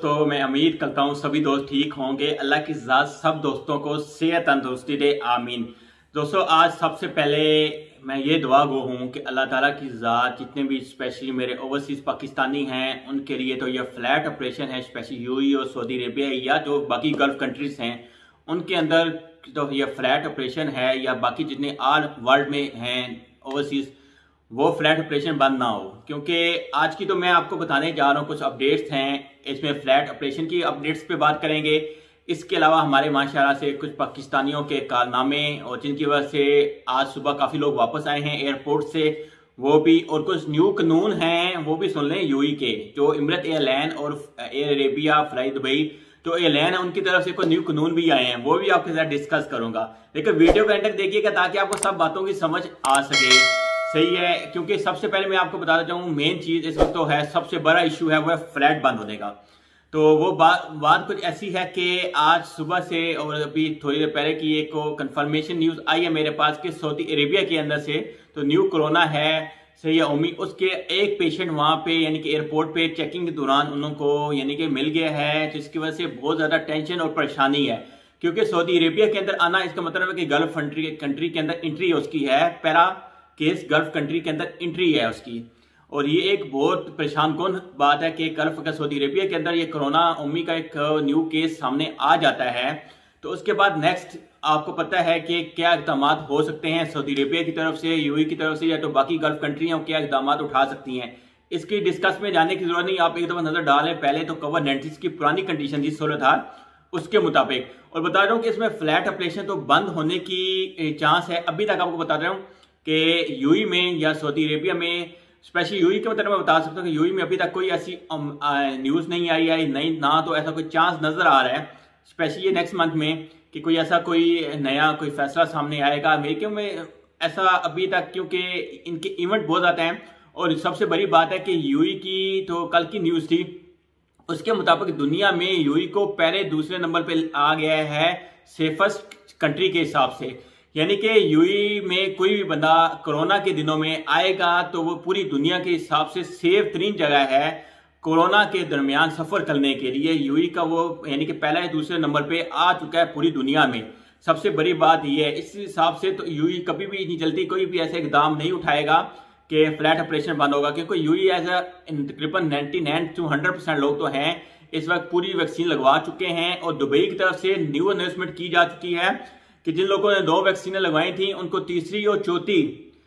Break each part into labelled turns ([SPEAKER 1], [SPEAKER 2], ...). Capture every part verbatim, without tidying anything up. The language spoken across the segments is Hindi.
[SPEAKER 1] दोस्तों, मैं उम्मीद करता हूँ सभी दोस्त ठीक होंगे। अल्लाह की ज़ात सब दोस्तों को सेहत तंदुरुस्ती दे, आमीन। दोस्तों, आज सबसे पहले मैं ये दुआ गो हूँ कि अल्लाह ताला की ज़ात जितने भी स्पेशली मेरे ओवरसीज़ पाकिस्तानी हैं उनके लिए तो ये फ्लैट ऑपरेशन है, स्पेशली यूएई और सऊदी अरेबिया या जो बाकी गल्फ कंट्रीज़ हैं उनके अंदर तो ये फ्लैट ऑपरेशन है, या बाकी जितने आल वर्ल्ड में हैं ओवरसीज़ वो फ्लैट ऑपरेशन बंद ना हो। क्योंकि आज की तो मैं आपको बताने जा रहा हूँ कुछ अपडेट्स हैं, इसमें फ्लैट ऑपरेशन की अपडेट्स पे बात करेंगे। इसके अलावा हमारे माशाल्लाह से कुछ पाकिस्तानियों के कारनामे और जिनकी वजह से आज सुबह काफ़ी लोग वापस आए हैं एयरपोर्ट से, वो भी, और कुछ न्यू कानून हैं वो भी सुन लें। यूएई के जो इमरत एयरलाइन और एयर अरेबिया फ्लाई दुबई तो एयरलाइन है उनकी तरफ से कुछ न्यू कानून भी आए हैं, वो भी आपके साथ डिस्कस करूंगा। लेकिन वीडियो को एंड तक देखिएगा ताकि आपको सब बातों की समझ आ सके। सही है, क्योंकि सबसे पहले मैं आपको बताना चाहूँ मेन चीज इस वक्त तो है, सबसे बड़ा इशू है वो है फ्लैट बंद होने का। तो वो बात बात कुछ ऐसी है कि आज सुबह से और अभी थोड़ी देर पहले की एक कंफर्मेशन न्यूज आई है मेरे पास कि सऊदी अरेबिया के अंदर से तो न्यू कोरोना है। सही है उम्मीद, उसके एक पेशेंट वहां पे यानी कि एयरपोर्ट पे चेकिंग के दौरान उनको यानी कि मिल गया है, जिसकी वजह से बहुत ज्यादा टेंशन और परेशानी है। क्योंकि सऊदी अरेबिया के अंदर आना इसका मतलब है कि गल्फ कंट्री कंट्री के अंदर एंट्री उसकी है, पैरा केस गल्फ कंट्री के अंदर एंट्री है उसकी। और ये एक बहुत परेशान कौन बात है कि गल्फ का सऊदी अरेबिया के अंदर ये कोरोना उम्मी का एक न्यू केस सामने आ जाता है, तो उसके बाद नेक्स्ट आपको पता है कि क्या इकदाम हो सकते हैं सऊदी अरेबिया की तरफ से, यूएई की तरफ से, या तो बाकी गल्फ कंट्रियां क्या इकदाम उठा सकती हैं। इसकी डिस्कस में जाने की जरूरत नहीं, आप एक दफा नजर डालें। पहले तो कोविड नाइन्टीन की पुरानी कंडीशन थी सोलह था उसके मुताबिक, और बता रहा हूँ कि इसमें फ्लैट ऑपरेशन तो बंद होने की चांस है। अभी तक आपको बता रहा हूँ कि यूएई में या सऊदी अरेबिया में, स्पेशली यूएई के मतलब मैं बता सकता हूँ कि यूएई में अभी तक कोई ऐसी न्यूज़ नहीं आई है, नहीं ना तो ऐसा कोई चांस नजर आ रहा है स्पेशली ये नेक्स्ट मंथ में कि कोई ऐसा कोई नया कोई फैसला सामने आएगा। अमेरिका में ऐसा अभी तक, क्योंकि इनके इवेंट बहुत आते हैं। और सबसे बड़ी बात है कि यूएई की तो कल की न्यूज़ थी, उसके मुताबिक दुनिया में यूएई को पहले दूसरे नंबर पे आ गया है सेफेस्ट कंट्री के हिसाब से। यानी कि यूएई में कोई भी बंदा कोरोना के दिनों में आएगा तो वो पूरी दुनिया के हिसाब से सेफ तरीन जगह है कोरोना के दरमियान सफर करने के लिए। यूएई का वो यानी कि पहला या दूसरे नंबर पे आ चुका है पूरी दुनिया में। सबसे बड़ी बात यह है, इस हिसाब से तो यूएई कभी भी इतनी जल्दी कोई भी ऐसे इकदाम नहीं उठाएगा कि फ्लैट ऑपरेशन बंद होगा, क्योंकि यूएई ऐसा तकरीबन ninety nine to hundred percent लोग तो हैं इस वक्त पूरी वैक्सीन लगवा चुके हैं। और दुबई की तरफ से न्यू अनाउंसमेंट की जा चुकी है कि जिन लोगों ने दो वैक्सीनें लगवाई थी उनको तीसरी और चौथी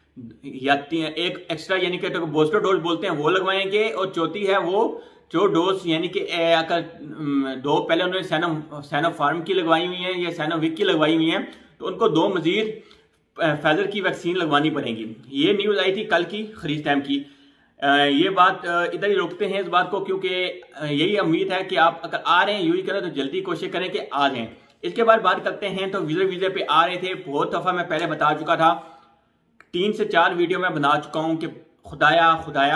[SPEAKER 1] या एक एक्स्ट्रा यानी कि तो बूस्टर डोज बोलते हैं वो लगवाएंगे, और चौथी है वो जो डोज यानी कि अगर दो पहले उन्होंने सैनो सैनोफार्म की लगवाई हुई है या सैनोविक की लगवाई हुई है तो उनको दो मजीद फाइजर की वैक्सीन लगवानी पड़ेगी। ये न्यूज़ आई थी कल की खरीद टाइम की। ये बात इधर ही रोकते हैं इस बात को, क्योंकि यही उम्मीद है कि आप अगर आ रहे हैं यूएई करें तो जल्दी कोशिश करें कि आ जाएं। इसके बाद बात करते हैं तो वीज़े वीज़े पे आ रहे थे, बहुत दफ़ा मैं पहले बता चुका था, तीन से चार वीडियो में बना चुका हूं कि खुदाया खुदाया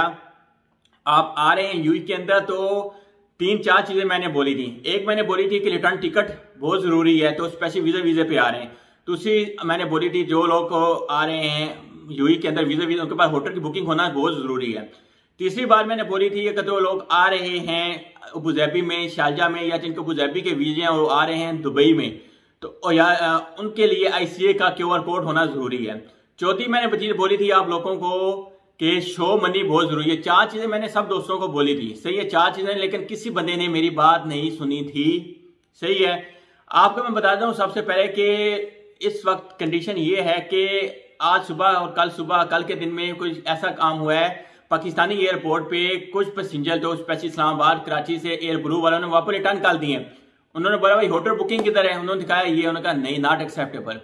[SPEAKER 1] आप आ रहे हैं यूएई के अंदर तो तीन चार चीजें मैंने बोली थी। एक मैंने बोली थी कि रिटर्न टिकट बहुत जरूरी है, तो स्पेशल वीज़े वीज़े पे आ रहे हैं। दूसरी मैंने बोली थी जो लोग आ रहे हैं यूएई के अंदर वीज़े वीज़े उनके पास होटल की बुकिंग होना बहुत जरूरी है। तीसरी बात मैंने बोली थी कि जो लोग आ रहे हैं अबूधाबी में, शारजा में, या जिनको अबूधाबी के वीजे हैं और आ रहे हैं दुबई में, तो या उनके लिए आईसीए का क्यूआर कोड होना जरूरी है। चौथी मैंने चीज बोली थी आप लोगों को कि शो मनी बहुत जरूरी है। चार चीजें मैंने सब दोस्तों को बोली थी, सही है, चार चीजें, लेकिन किसी बंदे ने मेरी बात नहीं सुनी थी। सही है, आपको मैं बता दूं सबसे पहले कि इस वक्त कंडीशन ये है कि आज सुबह और कल सुबह कल के दिन में कुछ ऐसा काम हुआ है पाकिस्तानी एयरपोर्ट पे, कुछ पैसेंजर जो स्पेशल इस्लामाबाद कराची से एयर ब्लू वालों ने वहां पर रिटर्न कर दिए। उन्होंने बोला भाई होटल बुकिंग किधर है, उन्होंने दिखाया ये, उन्होंने कहा नहीं, नॉट एक्सेप्टेबल।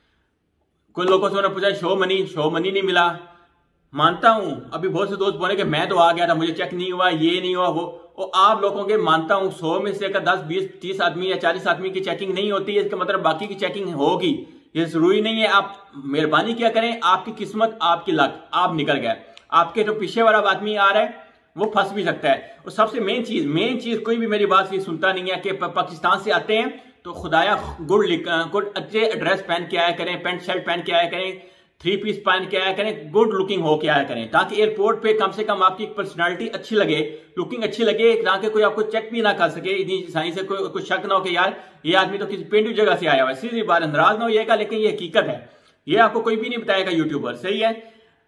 [SPEAKER 1] कुछ लोगों से उन्होंने पूछा शो मनी, शो मनी नहीं मिला। मानता हूं अभी बहुत से दोस्त बोले कि मैं तो आ गया था, मुझे चेक नहीं हुआ, ये नहीं हुआ, वो और आप लोगों के मानता हूं सौ में से अगर दस बीस तीस आदमी या चालीस आदमी की चेकिंग नहीं होती है, इसका मतलब बाकी की चेकिंग होगी। ये जरूरी नहीं है। आप मेहरबानी क्या करें, आपकी किस्मत आपकी लक, आप निकल गए, आपके जो पीछे वाला आदमी आ रहा है वो फंस भी सकता है। और सबसे मेन चीज मेन चीज कोई भी मेरी बात सुनता नहीं है कि पाकिस्तान से आते हैं तो खुदाया गुड गुड अच्छे ड्रेस पहन के आया करें, पैंट शर्ट पहन के आया करें, थ्री पीस पहन के आया करें, गुड लुकिंग होके आया करें, ताकि एयरपोर्ट पे कम से कम आपकी एक पर्सनालिटी अच्छी लगे, लुकिंग अच्छी लगे, ताकि कोई आपको चेक भी ना कर सके इतनी आसानी से, कोई कुछ शक ना हो कि यार ये आदमी तो किसी पेंडू जगह से आया हुआ है। सीधी बात, नाराज ना होइएगा, लेकिन ये हकीकत है, ये आपको कोई भी नहीं बताएगा यूट्यूबर। सही है,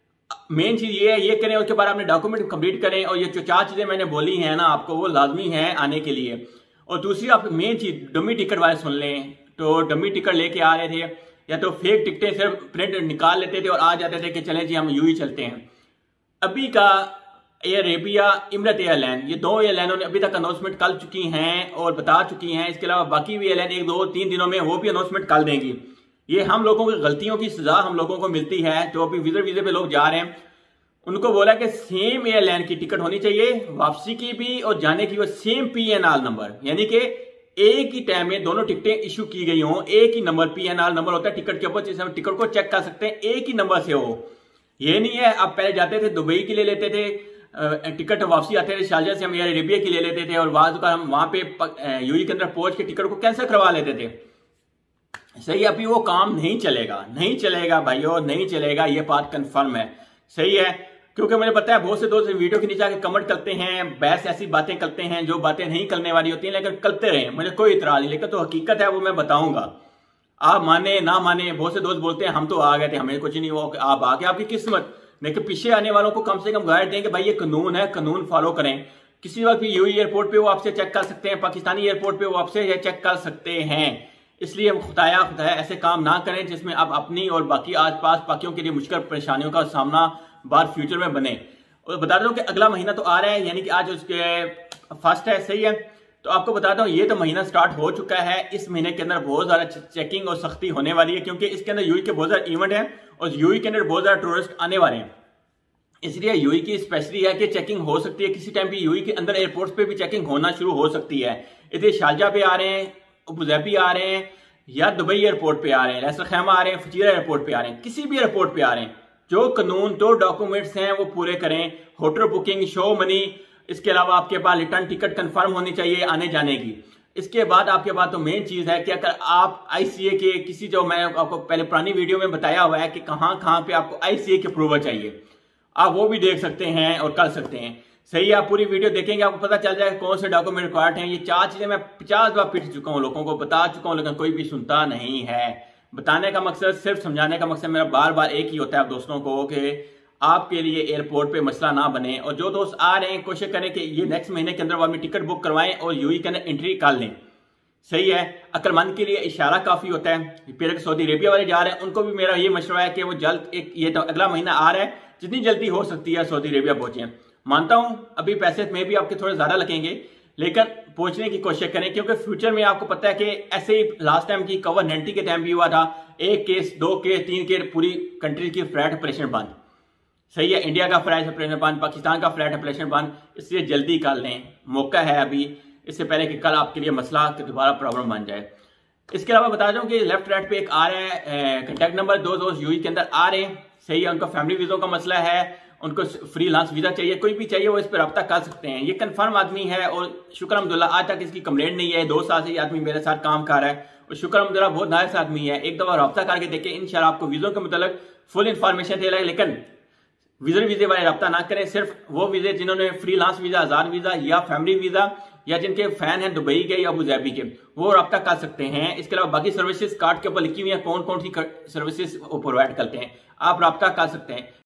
[SPEAKER 1] मेन चीज ये है, ये करें, उसके बाद आपने डॉक्यूमेंट कंप्लीट करें, और ये जो चार चीजें मैंने बोली हैं ना आपको, वो लाजमी है आने के लिए। और दूसरी आप मेन चीज डमी टिकट वाले सुन लें, तो डमी टिकट लेके आ रहे थे या तो फेक टिकटें सिर्फ प्रिंट निकाल लेते थे और आ जाते थे कि चलें जी हम यूं ही चलते हैं। अभी का एयर अरेबिया, इमरत एयरलाइन, ये दो एयरलाइनों ने अभी तक अनाउंसमेंट कर चुकी हैं और बता चुकी हैं। इसके अलावा बाकी भी एयरलाइन एक दो तीन दिनों में वो भी अनाउंसमेंट कर देंगी। ये हम लोगों की गलतियों की सजा हम लोगों को मिलती है। जो अभी विजिट वीजे पे लोग जा रहे हैं, उनको बोला कि सेम एयरलाइन की टिकट होनी चाहिए, वापसी की भी और जाने की, वो same P N R number, यानी कि एक ही टाइम में दोनों टिकटें इशू की गई हों, एक ही number P N R number होता है टिकट के ऊपर, जिससे हम टिकट को चेक कर सकते हैं, एक ही नंबर से हो। ये नहीं है आप पहले जाते थे दुबई की ले लेते थे टिकट, वापसी आते थे शारजा से हम एयर अरेबिया की ले लेते थे, और बाद में हम वहां पे यूई के अंदर पहुंच के टिकट को कैंसिल करवा लेते थे। सही है, अभी वो काम नहीं चलेगा, नहीं चलेगा भाइयों, नहीं चलेगा, ये बात कंफर्म है। सही है, क्योंकि मुझे पता है बहुत से दोस्त वीडियो के नीचे आके कमेंट करते हैं, बहस ऐसी बातें करते हैं जो बातें नहीं करने वाली होती हैं, लेकिन करते रहे, मुझे कोई इतराज नहीं, लेकिन तो हकीकत है वो मैं बताऊंगा। आप माने ना माने, बहुत से दोस्त बोलते हैं हम तो आ गए थे, हमें कुछ नहीं हुआ, आप आ गए, आपकी किस्मत। लेकिन पीछे आने वालों को कम से कम गाइड दें कि भाई ये कानून है, कानून फॉलो करें। किसी वक्त भी यूई एयरपोर्ट पे वो आपसे चेक कर सकते हैं, पाकिस्तानी एयरपोर्ट पे वो आपसे चेक कर सकते हैं। इसलिए हम खुदाया खुदाया ऐसे काम ना करें जिसमें आप अपनी और बाकी आसपास बाकियों के लिए मुश्किल परेशानियों का सामना बाद फ्यूचर में बने। और बता दूं कि अगला महीना तो आ रहा है, यानी कि आज उसके फर्स्ट है। सही है, तो आपको बताता हूँ ये तो महीना स्टार्ट हो चुका है। इस महीने के अंदर बहुत ज्यादा चेकिंग और सख्ती होने वाली है, क्योंकि इसके अंदर यूई के बहुत ज्यादा इवेंट है और यूई के अंदर बहुत ज्यादा टूरिस्ट आने वाले हैं। इसलिए यूई की स्पेशली है कि चेकिंग हो सकती है, किसी टाइम भी यूई के अंदर एयरपोर्ट्स पे भी चेकिंग होना शुरू हो सकती है। इधर शारजा पे आ रहे हैं, अबुधाबी आ रहे हैं, या दुबई एयरपोर्ट पे आ रहे हैं, लैसर खैमा आ रहे हैं, फजीरा एयरपोर्ट पे आ रहे हैं, किसी भी एयरपोर्ट पे आ रहे हैं, जो कानून जो डॉक्यूमेंट्स हैं वो पूरे करें। होटल बुकिंग, शो मनी, इसके अलावा आपके पास रिटर्न टिकट कंफर्म होनी चाहिए आने जाने की। इसके बाद आपके पास तो मेन चीज है कि अगर आप आईसीए के किसी, जो मैं आपको पहले पुरानी वीडियो में बताया हुआ है कि कहां कहां पे आपको आईसीए के अप्रूवल चाहिए, आप वो भी देख सकते हैं और कर सकते हैं। सही है, आप पूरी वीडियो देखेंगे आपको पता चल जाएगा कौन से डॉक्यूमेंट रिक्वायर्ड हैं। ये चार चीजें मैं पचास बार पिट चुका हूं, लोगों को बता चुका हूं, लेकिन कोई भी सुनता नहीं है। बताने का मकसद, सिर्फ समझाने का मकसद मेरा बार बार एक ही होता है आप दोस्तों को, कि आपके लिए एयरपोर्ट पे मसला ना बने। और जो दोस्त आ रहे हैं कोशिश करें कि ये नेक्स्ट महीने के अंदर वो अपनी टिकट बुक करवाएं और यूई के अंदर एंट्री कर लें। सही है, अक्लमंद के लिए इशारा काफी होता है। फिर सऊदी अरेबिया वाले जा रहे हैं, उनको भी मेरा ये मशवरा है कि वो जल्द, एक ये तो अगला महीना आ रहा है, जितनी जल्दी हो सकती है सऊदी अरेबिया पहुंचे। मानता हूं अभी पैसे में भी आपके थोड़े ज्यादा लगेंगे, लेकिन पहुंचने की कोशिश करें, क्योंकि फ्यूचर में आपको पता है कि ऐसे ही लास्ट टाइम की कोविड नाइनटीन के टाइम भी हुआ था, एक केस, दो केस, तीन केस, पूरी कंट्री की फ्लैट ऑपरेशन बंद। सही है, इंडिया का फ्लैट ऑपरेशन बंद, पाकिस्तान का फ्लैट ऑपरेशन बंद। इसलिए जल्दी कर लें, मौका है अभी, इससे पहले कि कल आपके लिए मसला दोबारा प्रॉब्लम बन जाए। इसके अलावा बता दूं कि लेफ्ट राइट पे एक आ रहा है कॉन्टैक्ट नंबर, दो दोस्त यूई के अंदर आ रहे हैं। सही है, उनका फैमिली वीजों का मसला है, उनको फ्री लांस वीजा चाहिए, कोई भी चाहिए वो इस पर रब्ता कर सकते हैं। ये कंफर्म आदमी है और शुक्र अल्हम्दुलिल्लाह आज तक इसकी कंप्लेंट नहीं है। दो साल से ये आदमी मेरे साथ काम कर रहा है और शुक्र अल्हम्दुलिल्लाह बहुत नाइस आदमी है। एक दफा रब्ता करके देखें, इंशाल्लाह आपको वीजों के मतलब फुल इन्फॉर्मेशन दे रहा है। लेकिन विजर वीजे वाले रब्ता ना करें, सिर्फ वो वीजे जिन्होंने फ्री लांस वीजा, आजाद वीजा या फैमिली वीजा, या जिनके फैन हैं दुबई के या अबुधाबी के, वो रब्ता कर सकते हैं। इसके अलावा बाकी सर्विसेज कार्ड के ऊपर लिखी हुई है कौन कौन सी सर्विसेज वो प्रोवाइड करते हैं, आप रब्ता कर सकते हैं।